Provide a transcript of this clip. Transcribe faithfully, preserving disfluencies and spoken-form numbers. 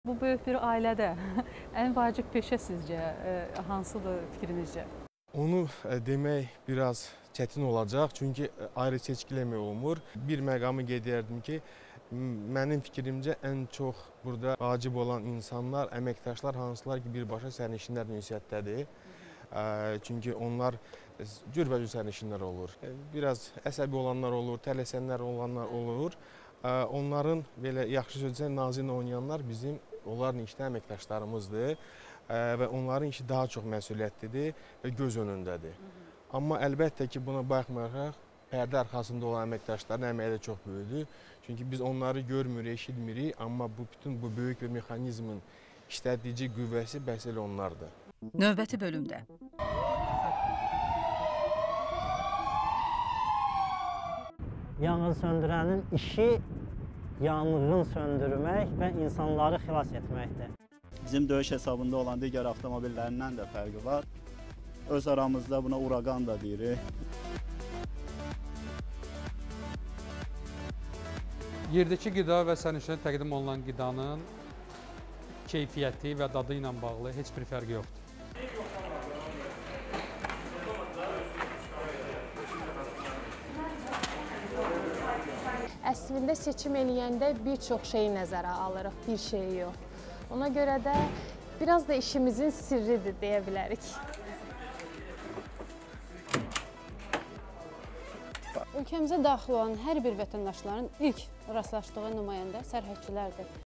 Bu böyük bir ailədə ən vacib peşə sizcə hansıdır fikrinizcə? Onu demək biraz çətin olacaq, çünki ayrı seçkiləmək olmur. Bir məqamı qeyd edərdim ki, mənim fikrimcə ən çox burada vacib olan insanlar, əməkdaşlar hansılar ki, birbaşa sərnişinlər ünsiyyətdədir. Çünki onlar cürbəcür sərnişinlər olur. Biraz əsəbi olanlar olur, tələsənlər olanlar olur. Onların belə yaxşı sözlə nazinə oynayanlar bizim onların işdə əməkdaşlarımızdır və onların işi daha çox məsuliyyətlidir və göz önündədir. Amma əlbəttə ki, buna baxmayaraq, pərdə arxasında olan əməkdaşların əməyi də çox böyükdür. Çünki biz onları görmürük, eşitmirik, amma bu bütün bu böyük bir mexanizmin işlədici qüvvəsi bəhs elə onlardır. Növbəti bölümdə. Yanğın söndürənin işi yanğın söndürmək və insanları xilas etməkdir. Bizim döyüş hesabında olan digər avtomobillərindən də fərqi var. Öz aramızda buna Uragan da deyirik. Yerdəki qida və sərnişinlərə təqdim olunan qidanın keyfiyyəti və dadı ilə bağlı heç bir fərqi yoxdur. Əslində seçim eləyəndə bir çox şeyi nəzərə alırıq, bir şeyi yox. Ona görə də biraz da işimizin sirridir deyə bilərik. Ölkəmizə daxil olan hər bir vətəndaşların ilk rastlaşdığı nümayəndə sərhədçilərdir.